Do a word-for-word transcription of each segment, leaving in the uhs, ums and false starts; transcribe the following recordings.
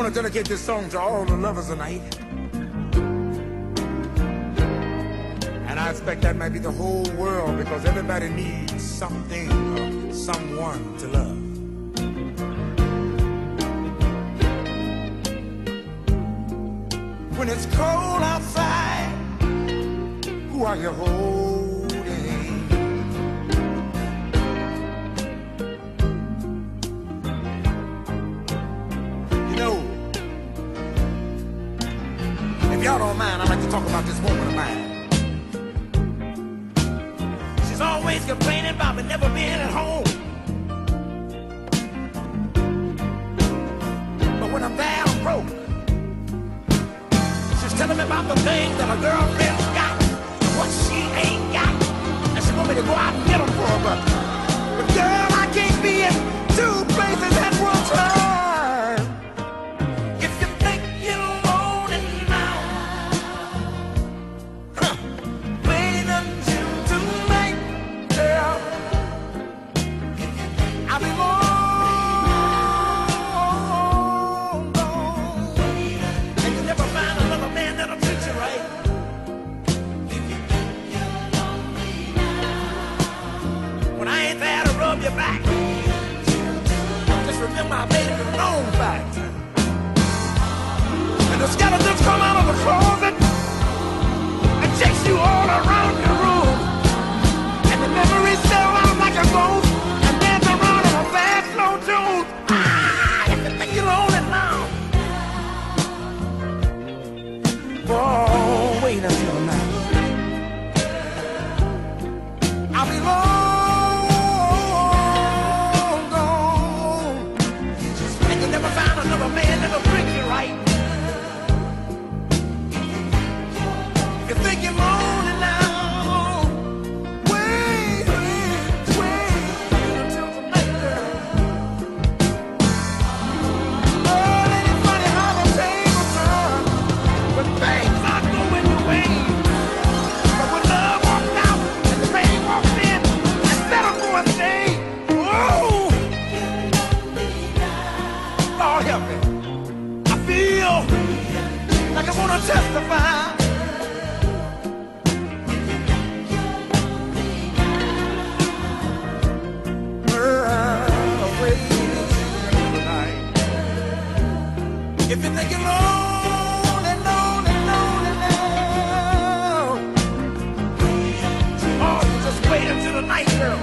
want to dedicate this song to all the lovers tonight. And I expect that might be the whole world, because everybody needs something or someone to love. When it's cold outside, who are you holding? You know, if y'all don't mind, I'd like to talk about this woman of mine. She's always complaining about me never being at home. But when I'm there, I'm broke. She's telling me about the things that her girlfriend's got and what she ain't got. And she want me to go out and get them for her, but, but girl, I can't be in two places at one time. If you think you're lonely now, huh, wait until tonight, girl. I'll be more. Your back. Just remember I made it a known fact. And the skeletons come out of the closet and chase you all around your room. And the memories sail out like a ghost and dance around in a fast, slow tune. Ah, if you think you're lonely now, oh, wait until now. I'll be long. Man never bring you right. You think you're lonely now? Wait, wait, wait until tonight, girl. Oh, ain't it funny how the tables turn when things are going your way? But when love walks out and the pain walks in, instead of going stay, whoa! Lord help me. Like I wanna testify. If you think you're lonely, lonely, lonely now, oh, you just wait until the night, girl.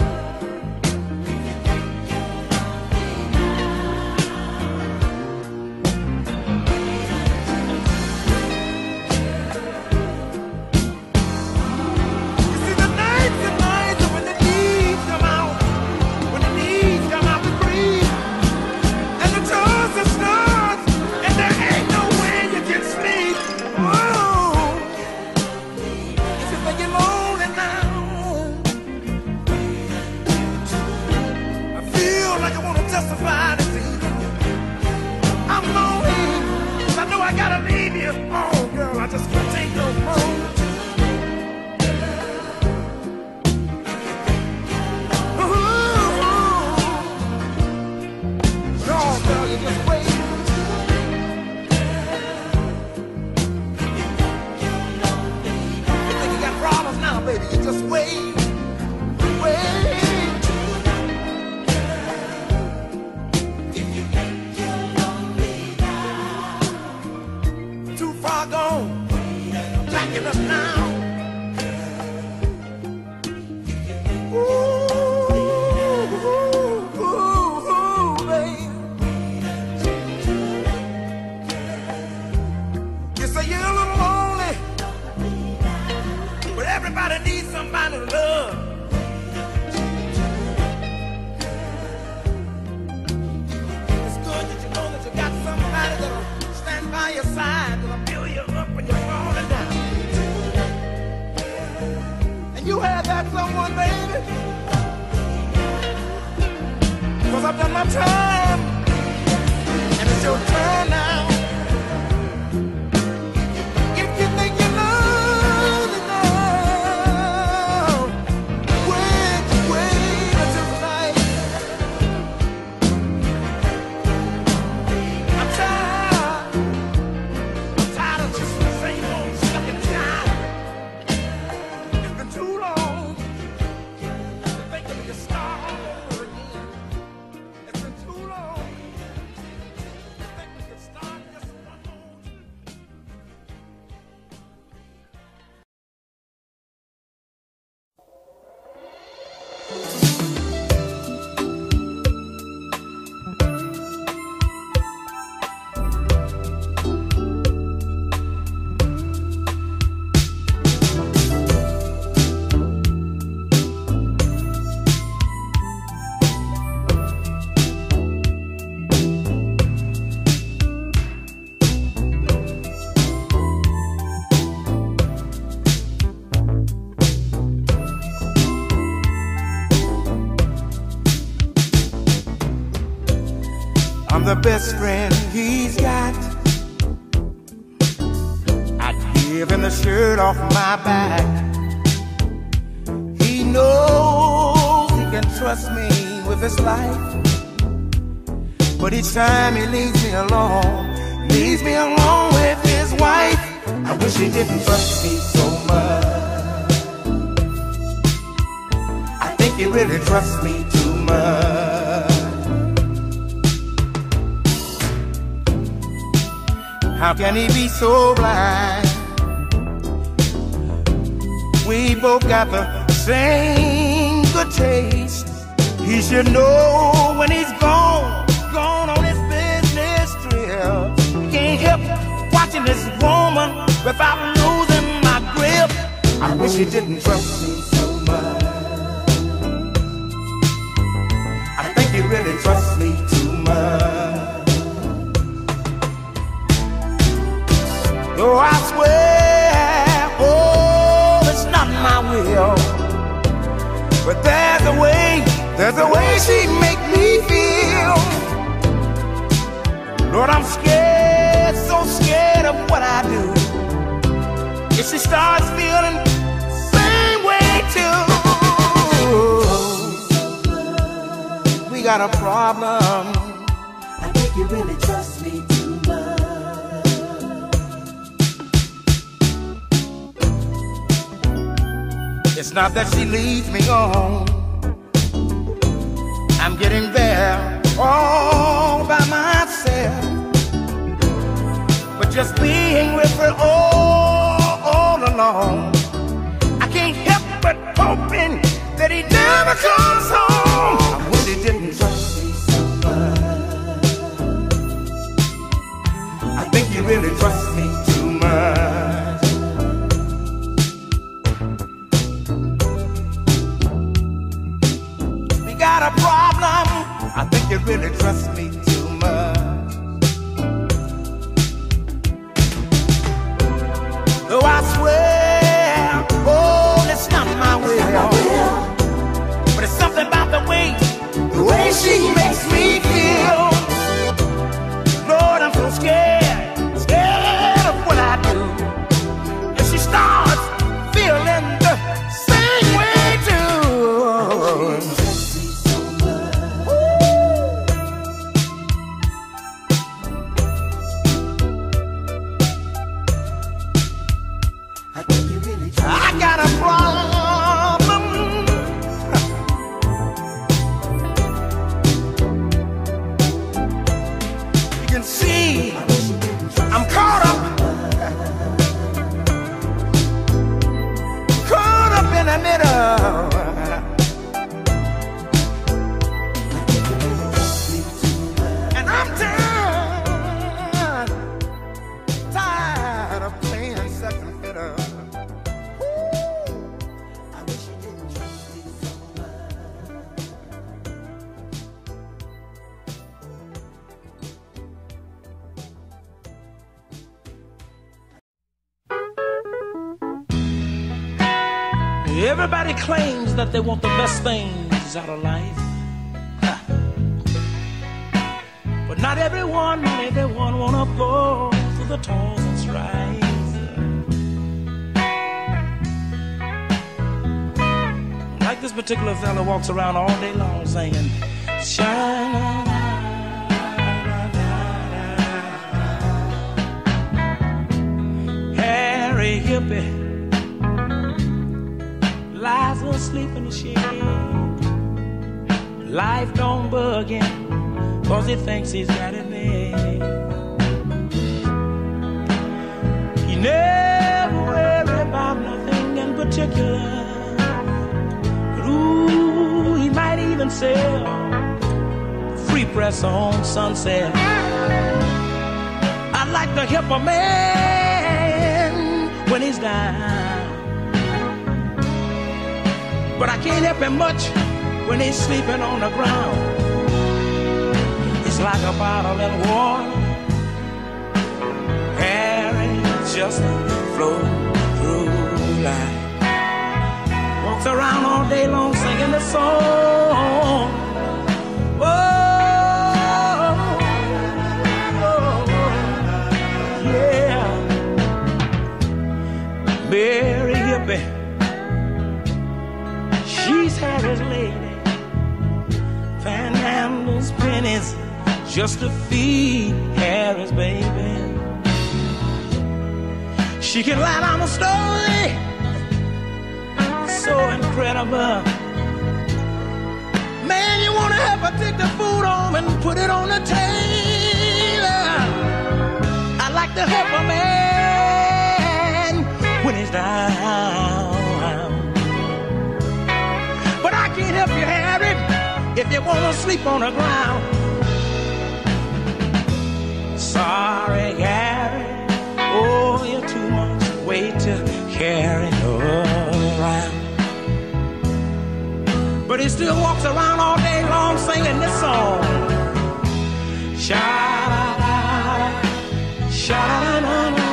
I've done my time, and it's your turn now. If you think you're lonely now, wait, wait until tonight. I'm tired. the best friend he's got. I'd give him the shirt off my back. He knows he can trust me with his life, but each time he leaves me alone, leaves me alone with his wife. I wish he didn't trust me so much. I think he really trusts me too much. How can he be so blind? We both got the same good taste. He should know when he's gone, gone on his business trip. Can't help watching this woman without losing my grip. I wish he didn't trust me so much. I think he really trusts me too much. Though I swear, oh, it's not my will, but there's a way, there's a way she make me feel. Lord, I'm scared, so scared of what I do. If she starts feeling the same way too, we got a problem. I think you really trust me too much. It's not that she leads me on, I'm getting there all by myself. But just being with her all, all alone, I can't help but hoping that he never comes home. I wish he didn't trust me so much. I think he really trusts me too much. We got a problem. I think he really trusts me too much. Though I swear, oh, it's not my will, but it's something about the way, the way she makes me feel. Lord, I'm so scared, scared of what I do. If she starts feeling the same way too. I got a problem. You can see I'm caught up, caught up in the middle. And I'm tired, tired of playing second fiddle. Everybody claims that they want the best things out of life, huh. But not everyone, not everyone wanna go through the toils and strife. Like this particular fella walks around all day long singing, shine. Harry Hippie lies asleep in the shade. Life don't bug him, cause he thinks he's got it made. He never worry about nothing in particular. But ooh, he might even sell free press on Sunset. I'd like to help a man when he's down, but I can't help him much when he's sleeping on the ground. It's like a bottle in water, and it just flows through life. Walks around all day long singing the song. Oh, Mary Hippie, she's Harry's lady. Panhandles, pennies, just to feed Harry's baby. She can lie down a story so incredible. Man, you wanna help her take the food home and put it on the table. I like to help a man when he's down, but I can't help you, Harry, if you wanna sleep on the ground. Sorry, Harry, oh, you're too much weight to carry around. But he still walks around all day long singing this song. Sha-da-da-da, sha-da-da-da-da,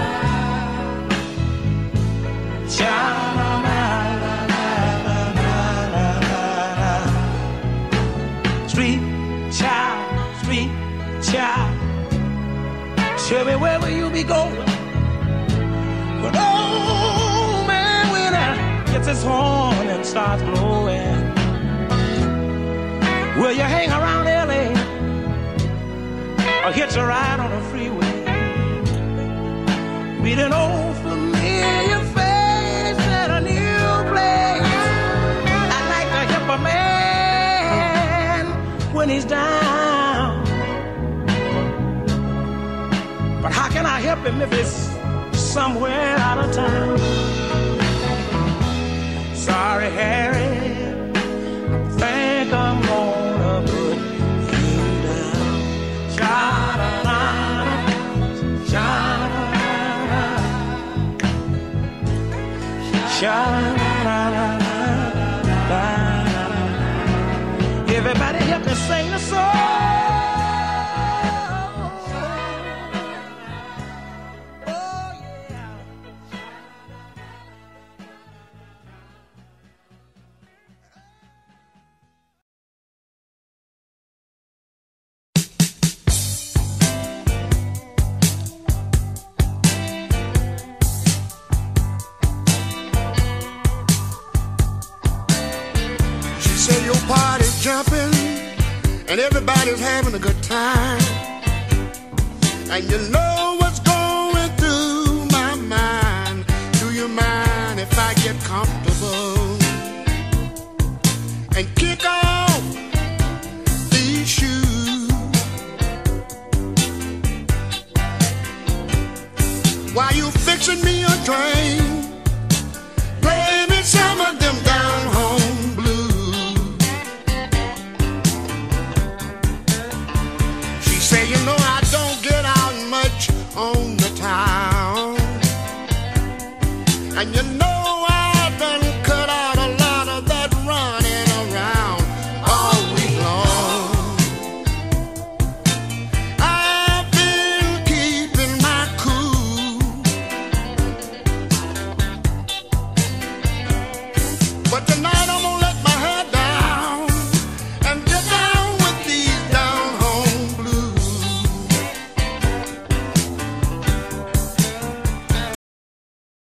sha-da-da-da-da-da-da. Street child, street child, tell me where will you be going? But oh man, when I gets his horn and starts blowing, will you hang around L A or hitch a ride on the freeway? Meet an old familiar face at a new place. I'd like to help a man when he's down, but how can I help him if it's somewhere out of town? Sorry, Harry, think I'm gonna put you down. Sha-da-da-da, sha-da-da-da, sha-da-da-da-da. Everybody help me sing the song. Jumping and everybody's having a good time, and you know what's going through my mind. Do you mind if I get comfortable and kick off these shoes while you fixing me a drink? Play me some of them down home blues. Say, you know, I don't get out much on the town, and you know